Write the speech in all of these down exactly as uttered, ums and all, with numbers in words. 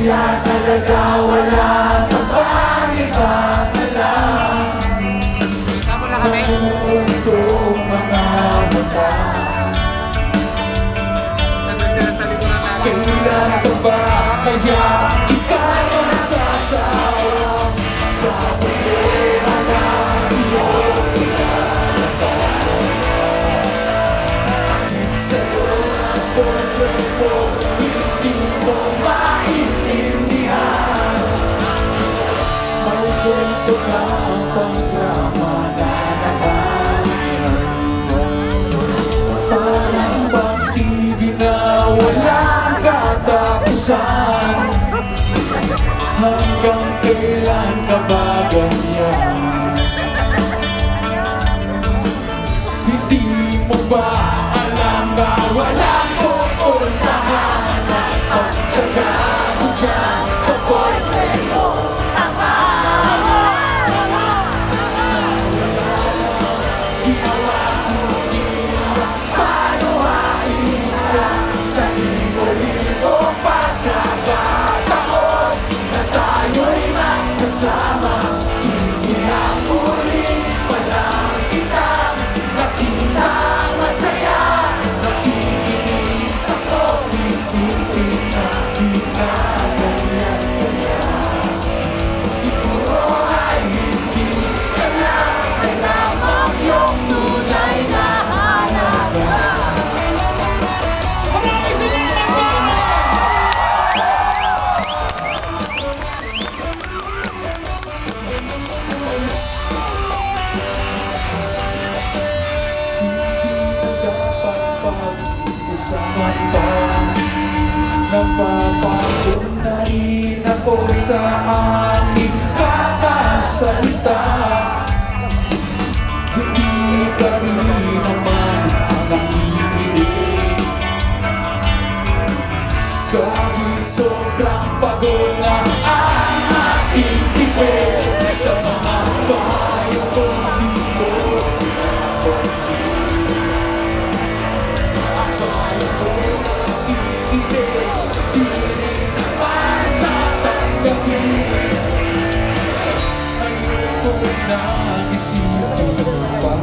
Yan talaga, wala ka bang ibang alam? Tama na kami. Nagpupuntong mga mata. Nandun sila sa likuran namin. Kailan ka ba kaya ikaw nasasawa sa problema na iyong pinagsasawa? Sa'yo ang problema hindi mo maintindihan. May kwento ka ang pangdrama na naman. Parang pag-ibig na walang katapusan. Hanggang kailan ka ba ganyan? Hindi mo ba alam ba walang pupuntahan? Ang tsaga mo dyan sa boyfriend mo ang ginawa mo nila. Panuhain ka sa libo-libo pagkakataon na tayo'y magsasama. Tinilang ulit pa lang kitang nakitang masaya. Nakikinig ako, isipin na di na ganyan-ganyan. Siguro ay hindi ka lang kailangan yung tunay na halaga. Maraming salamat po! Dapat pag-usapan pa. Napapagod na rin ako sa aking kakasalita. Hindi ka rin naman nakikinig. Kahit sobrang pagod na ang aking tipid sa mga payo ko di ko napansin. Akala ko iibig, di rin naman tatanggapin. Ayoko na isipin pa.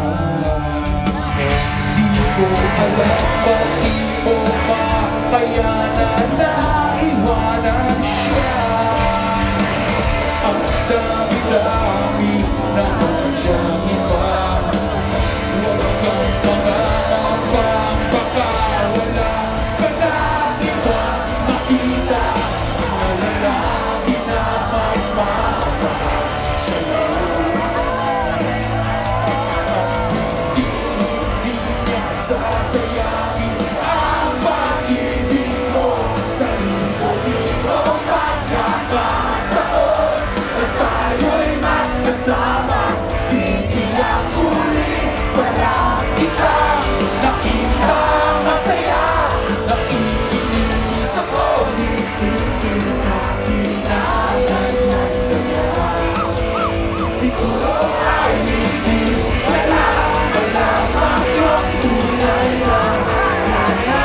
Di ko alam bakit mo pa kaya na naiwanan siya. Ang dami-dami naman siyang iba. Huwag kang pangarapang baka wala ka na iba makita. Na lalaki na magmamahal sa'yo. Hindi, hindi niya sasayangin ang pag-ibig mo sa libo-libo pagkakataon na tayo'y magkasama. Tinilang ulit para kitang nakita masaya. Nakikinis ako, isipin na kinaganyan-ganyan. Siguro ay hindi alam, malamang yung tunay na halaga.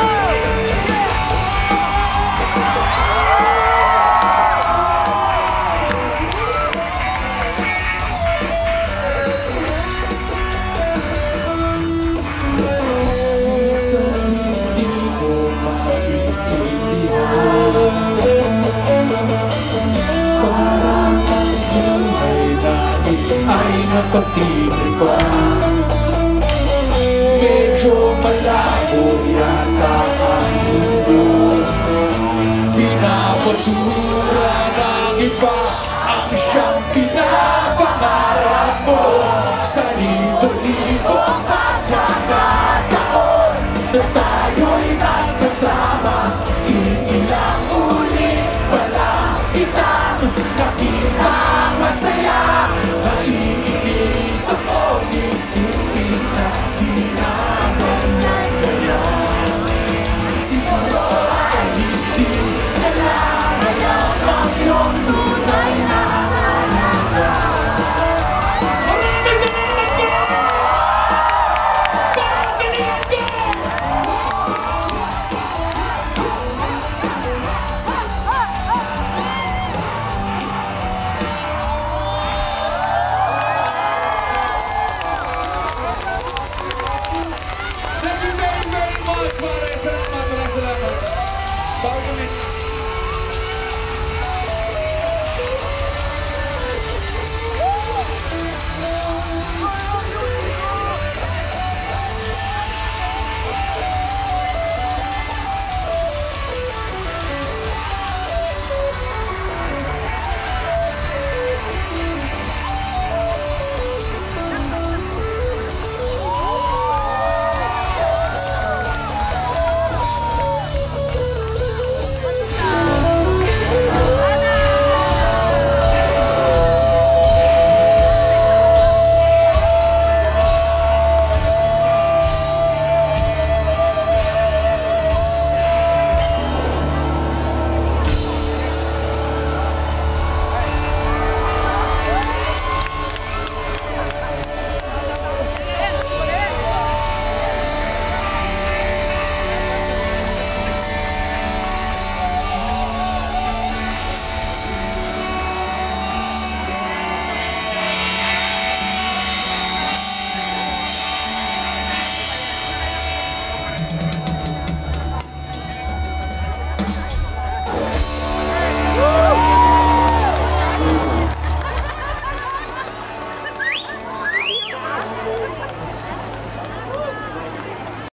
Minsan hindi ko maintindihan. Parang ang buhay natin ay napatigil pa. Medyo malabo yata ang mundo. Pinapasura ng iba ang siyang pinapangarap mo. Sa libo-libo pagkakataon na tayo'y magkasama. Iilang ulit pala kitang nakita masaya. Naiinis ako, isipin na ginaganyan-ganyan. Siguro ay hindi alam, malamang yung tunay na halaga. Bawal kami.